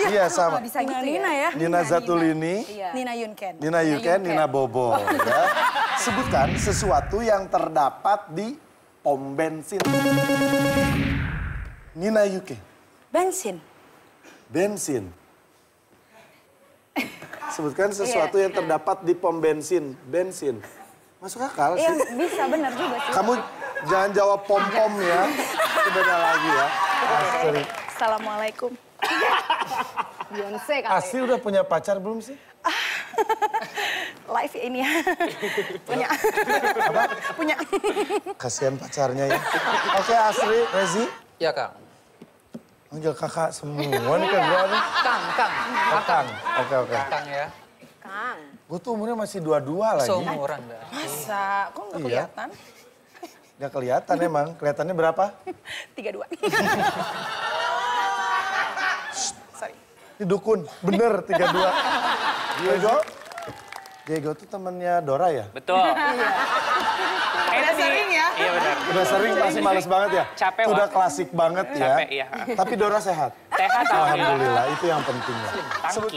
Iya sama. Bisa gitu Nina ya. Nina Zatulini. Nina Yunken. Nina Yuken, Nina Bobo. Ya. Sebutkan sesuatu yang terdapat di pom bensin. Nina Yuken. Bensin. Bensin. Sebutkan sesuatu yang terdapat di pom bensin. Bensin. Masuk akal sih. Iya bisa benar juga sih. Kamu jangan jawab pom-pom ya. Itu beda lagi ya. Astri. Assalamualaikum. Beyonce kali. Astri udah punya pacar belum sih? Live ini ya. Punya. Apa? Punya. Kasihan pacarnya ya. Oke Astri, Rezi. Ya, Kang. Manggil kakak semua nih kan gue nih. Kang. Kang. Oke. Kang ya. Kang. Gue tuh umurnya masih 22 lagi. Seumuran dah. Masa? Kok nggak Iya. kelihatan? Gak kelihatan emang. Kelihatannya berapa? 32. Sorry. Ini dukun. Bener 32. Diego tuh temennya Dora ya? Betul. Udah sering ya? Iya benar. Udah sering masih males banget ya? Capek, Udah Wak. klasik banget ya. Capek, iya. Tapi Dora sehat. Sehat Alhamdulillah, itu yang penting lah. Tangki.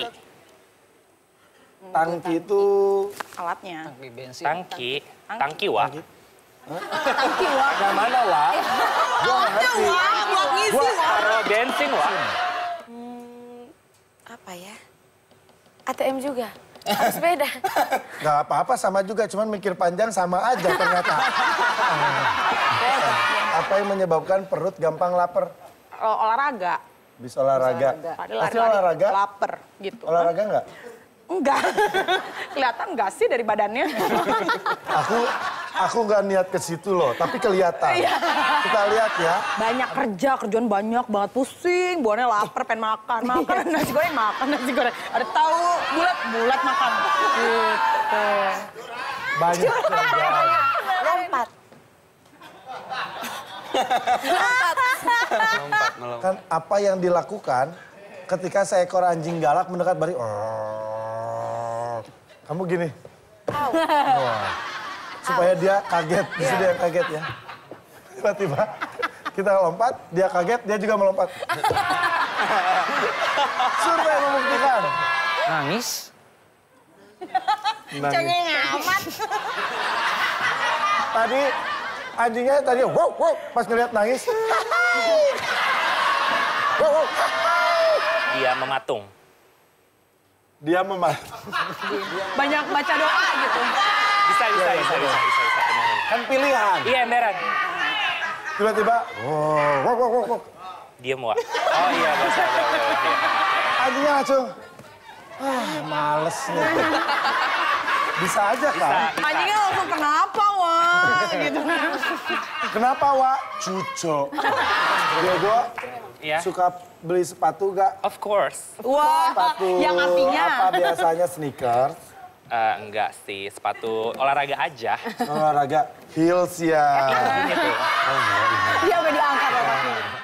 Tangki itu... Alatnya. Tangki bensin. Tangki wah. Tangki wah. Yang mana lah? Gue gak ngerti. Buat ngisi. Taruh bensin wah. Apa ya? ATM juga. Sepeda. Gak apa-apa sama juga, cuman mikir panjang sama aja ternyata. Apa yang menyebabkan perut gampang lapar? Olahraga. Bisa olahraga. Pasti olahraga? Lapar gitu. Olahraga nggak? Enggak. Kelihatan enggak sih dari badannya? Aku nggak niat ke situ loh, tapi kelihatan. Kita lihat ya. Banyak kerjaan banyak banget, pusing, bawaannya lapar, pengen makan, nasi goreng. Ada tahu, bulat makan. Gitu. Banyak kerjaan. Lompat. Kan apa yang dilakukan ketika seekor anjing galak mendekat Bari. Kamu gini. Wah. Supaya dia kaget, justru dia yang kaget ya. Tiba-tiba kita lompat, dia kaget, dia juga melompat. Survei membuktikan. Nangis. Cengeng amat. Tadi anjingnya tadi wow, pas ngeliat nangis. Wow. Dia mematung. Dia mematung. Banyak baca doa gitu. Bisa. Kan pilihan. Iya emberan. Tiba-tiba, wow. Diem wah. Oh iya bahasa. Anjingnya langsung, males nih. Bisa aja kan? Anjingnya langsung kenapa, wah? Gitu. Kenapa, Wak? Cuco. Diego, Iya. suka beli sepatu gak? Of course. Wah, Sepatu yang artinya. apa biasanya sneakers? Enggak sih, sepatu olahraga aja. Olahraga heels ya. Gitu. Dia udah diangkat orangnya.